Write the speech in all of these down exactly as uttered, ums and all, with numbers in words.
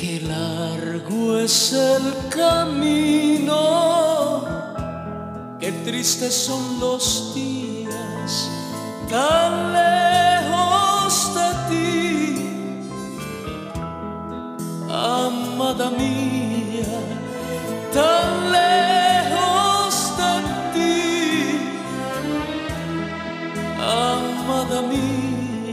Qué largo es el camino, qué tristes son los días, tan lejos de ti, amada mía, tan lejos de ti, amada mía.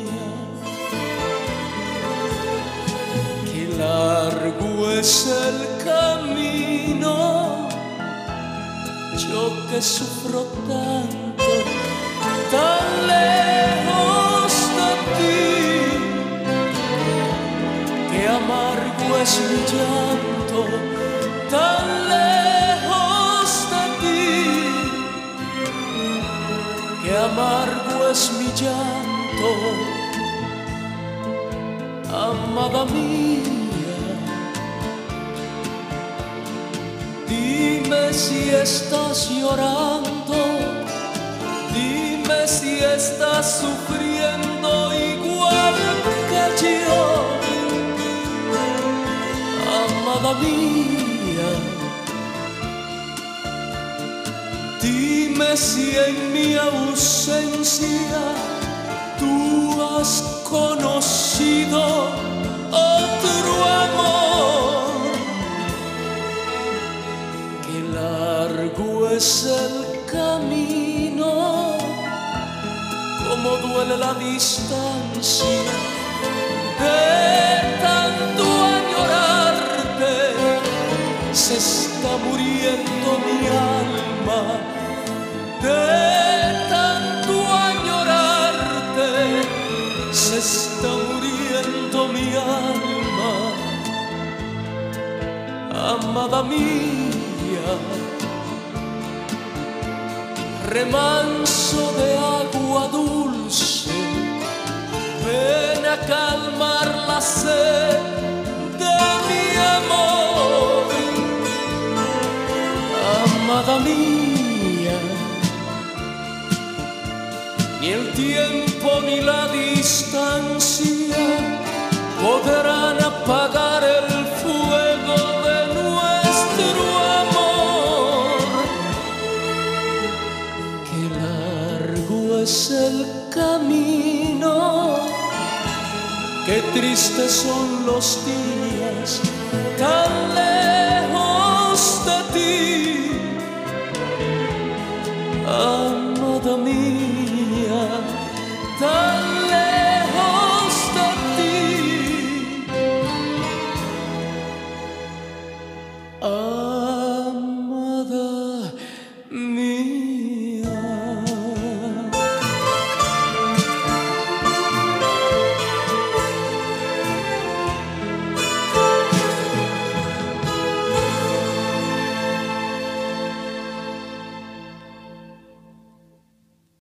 Qué largo es el camino, yo que sufro tanto, tan lejos de ti. Qué amargo es mi llanto, tan lejos de ti. Qué amargo es mi llanto, amada mía. Dime si estás llorando, dime si estás sufriendo igual que yo, amada mía. Dime si en mi ausencia tú has conocido otro amor. Qué largo es el camino, cómo duele la distancia de tanto añorarte. Se está muriendo mi alma de tanto añorarte. Se está muriendo mi alma, amada mía. Remanso de agua dulce, ven a calmar la sed de mi amor, amada mía. Ni el tiempo ni la distancia podrán apagar el fuego de nuestro amor. Qué largo es el camino, qué tristes son los días, tan lejos de ti, amada mía, tan